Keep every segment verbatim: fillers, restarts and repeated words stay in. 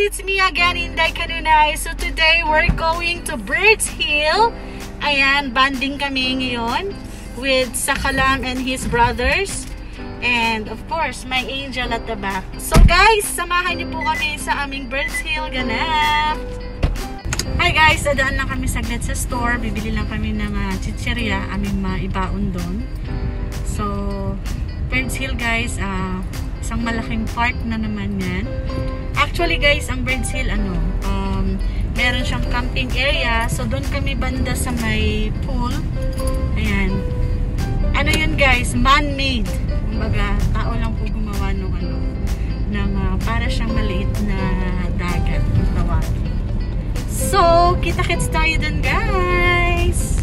It's me again, Inday Kanunay. So today we're going to Birds Hill. Ayan, banding kami ngayon with Sakalam and his brothers. And of course, my angel at the back. So guys, samahan niyo po kami sa aming Birds Hill ganap. Hi guys, dadaan lang kami saglit sa store. Bibili lang kami ng uh, chichirya, aming maibaon doon. So, Birds Hill guys, uh, isang malaking park na naman yan. Actually guys, ang Birds Hill, ano, um, meron siyang camping area. So, doon kami banda sa may pool. Ayan. Ano yun guys? Man-made. Kumbaga, tao lang po gumawa ng ano, ng uh, para siyang maliit na dagat. Tawagin. So, kita-kits tayo dun guys!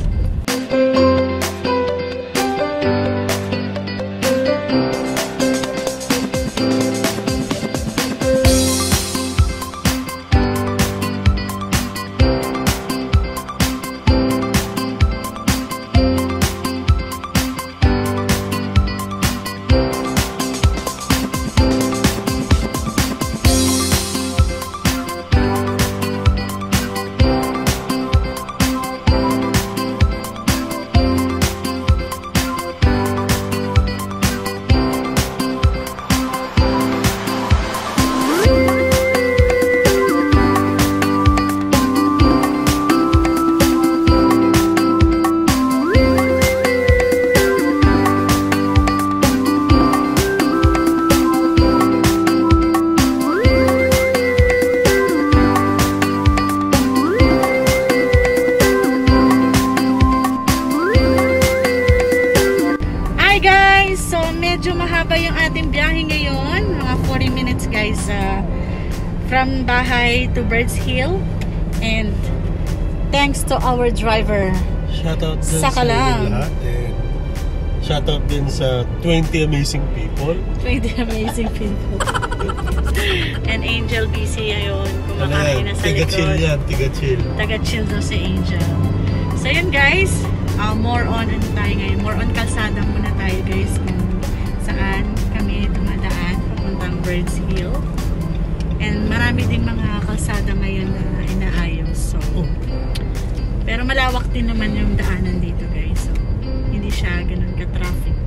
Medyo mahaba yung ating biyahe ngayon, mga forty minutes guys, uh, from bahay to Birds Hill. And thanks to our driver, shoutout din Sakalam. sa lahat, and shoutout din sa twenty amazing people. twenty amazing people. And Angel busy ngayon, kumakain na sa likod. Tiga-chill yan, tiga-chill. Taga-chill daw si Angel. So yun guys, uh, more on ano tayo ngayon, more on kalsada muna tayo guys, kung saan kami dumadaan papuntang Birds Hill. And marami ding mga kalsada ngayon na inaayos. So, pero malawak din naman yung daanan dito guys. So, hindi siya ganun ka-traffic.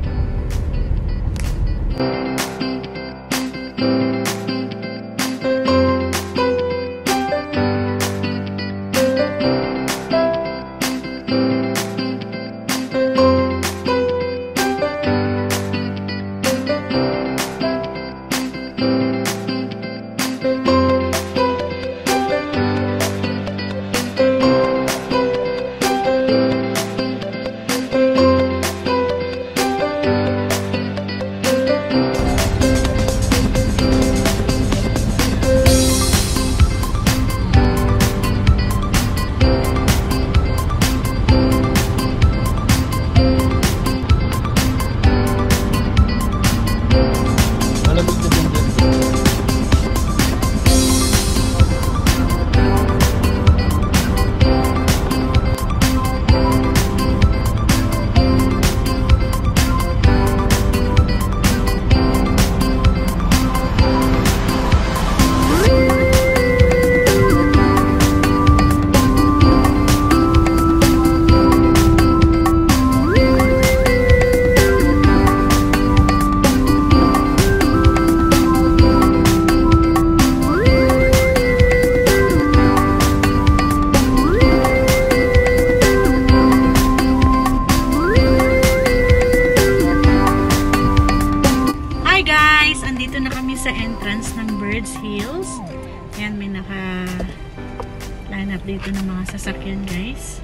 Sa entrance ng Birds Hills. Ayan, may naka-line up dito ng mga sasakyan guys.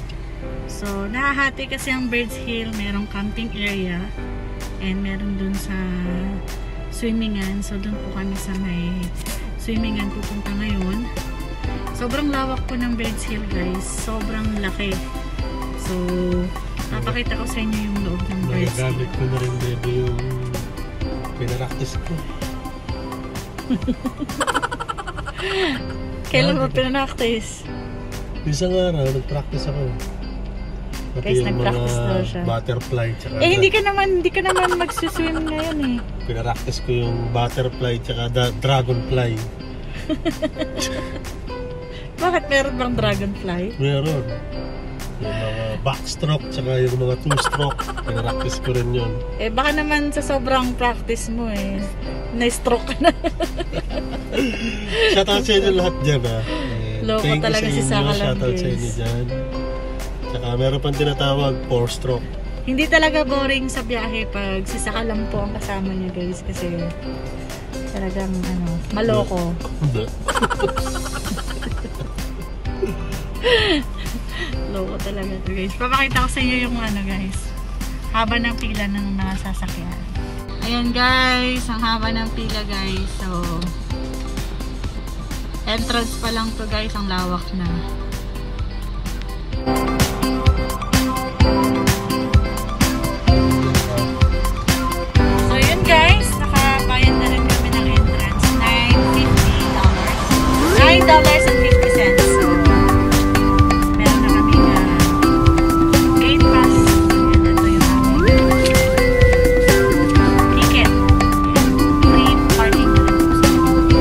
So, nahahati kasi ang Birds Hill. Merong camping area and meron dun sa swimmingan. So, dun po kami sa may swimmingan pupunta ngayon. Sobrang lawak po ng Birds Hill guys. Sobrang laki. So, napakita ko sa inyo yung loob ng Birds Hill. Nagagamit ko na rin baby yung pinaraktis ko. Kailan mo pinanaktis? Isang araw, nag-practice ako. Pati guys, nag-practice daw siya. Butterfly tsaka... Eh, hindi ka naman, hindi ka naman magsuswim ngayon eh. Pinaractice ko yung butterfly tsaka dragonfly. Bakit meron bang dragonfly? Meron. Yung mga backstroke tsaka yung mga two-stroke. Pinaractice ko rin yun. Eh baka naman sa sobrang practice mo eh, na-stroke ka na. Shoutout sa inyo lahat dyan ha. Eh, Loko thank you talaga sa si inyo. Saka lang, Shoutout sa guys. inyo dyan. Tsaka meron pang tinatawag four-stroke. Hindi talaga boring sa biyahe pag sisaka lang po ang kasama niya guys kasi talagang ano, maloko. Hindi. Loko talaga to guys. Papakita ko sa inyo yung ano guys. Haba ng pila ng mga sasakyan. Ayan guys, ang haba ng pila guys. So, entrance pa lang to guys, ang lawak na. So yun guys, nakabayad na rin kami ng entrance. nine fifty dollars. nine dollars and fifty cents. So, meron na kami uh, gate pass. Ayan, ito yung aming ticket. Free parking na rin po.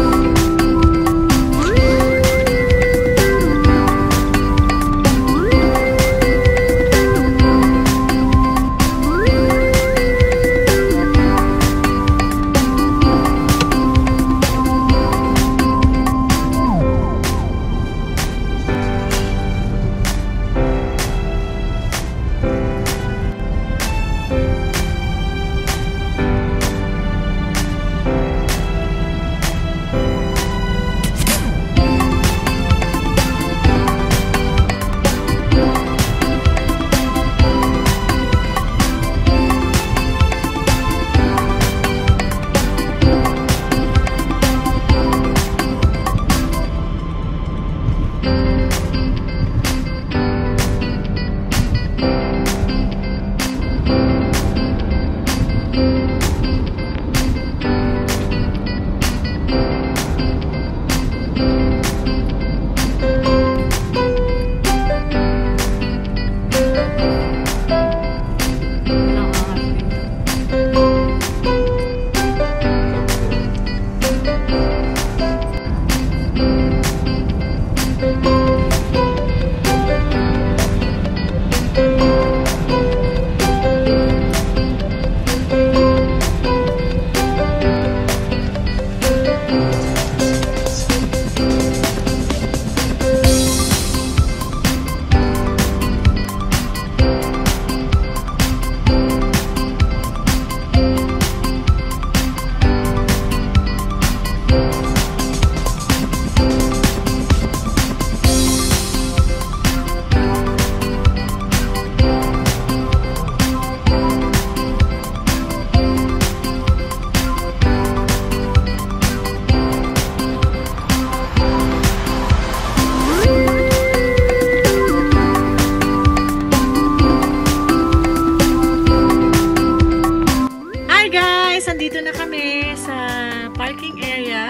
Nandito na kami sa parking area.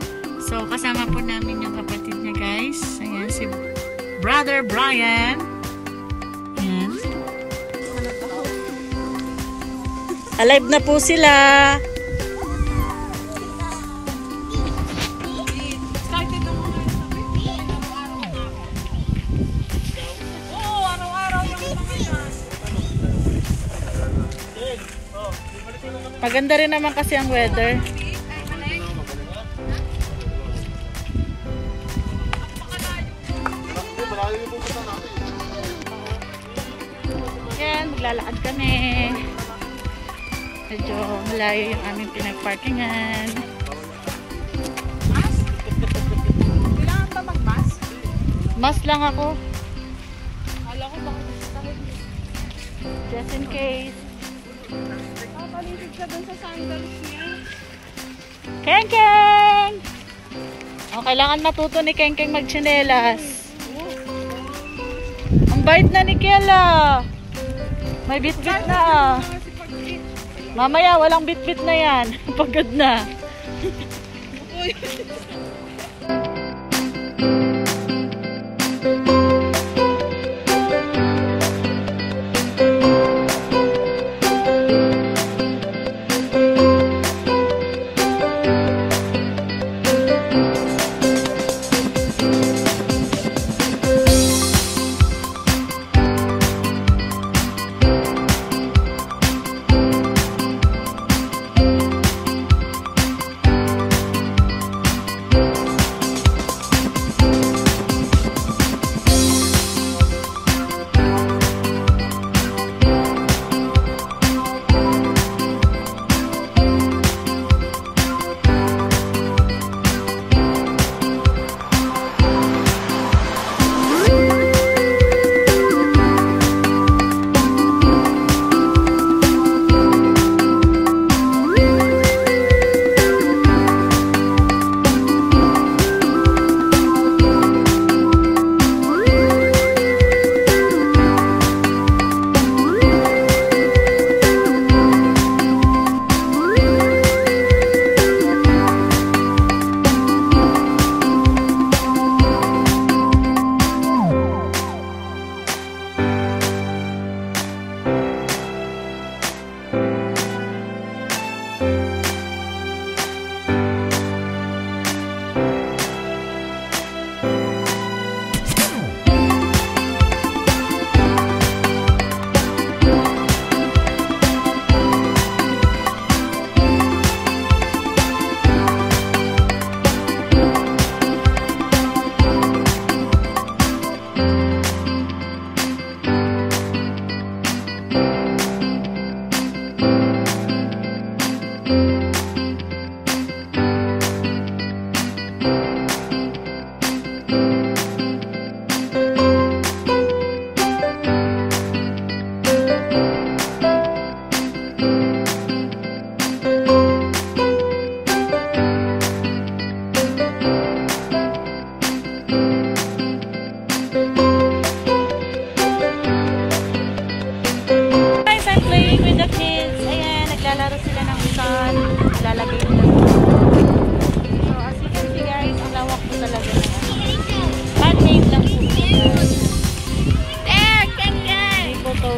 So, kasama po namin yung kapatid niya, guys. Ayan, si Brother Brian. Ayan. Alive na po sila. Maganda rin naman kasi ang weather. Yan, maglalakad kami. Medyo malayo yung aming pinagparkingan. Mas? Kailangan ba mag-mas? Mas lang ako. Kala ko baka gustahin. Just in case. Papalitig siya dun sa sandals niya. Keng Keng! Oh, kailangan matuto ni Keng Keng magtsinelas. Ang bait na ni Kiela. May bit-bit na. Mamaya, walang bit-bit na yan. Pagod na.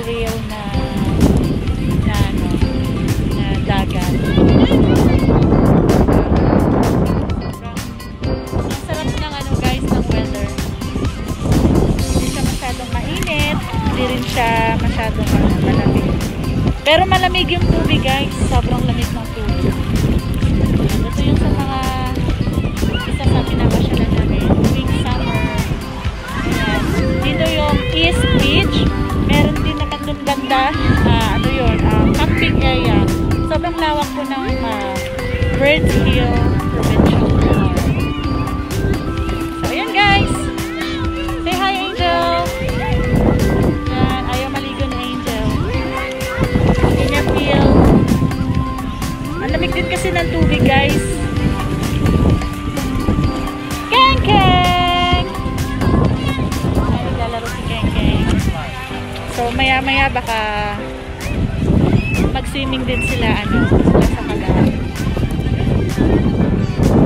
real na na ano, na dagat. Sobrang ang sarap ng ano guys ng weather. Hindi siya masyadong mainit, hindi rin siya masyadong ano, malamig. Pero malamig yung tubig guys, sobrang lamig ng tubig. Ito yung sa mga isa sa pinapasyalan namin tuwing summer. Ayan. Dito yung East Beach. Meron din naman dun ganda. Uh, ano yun? Uh, camping area. Sobrang lawak po ng uh, Birds Hill Provincial Park. So, ayan guys. Say hi, Angel. Ayan. Ayaw maligo ni Angel. Kanya feel. Ang lamig din kasi ng tubig guys. Keng Keng! Ay, naglalaro si Keng Keng. So, maya-maya baka mag-swimming din sila, ano, sila sa kalam.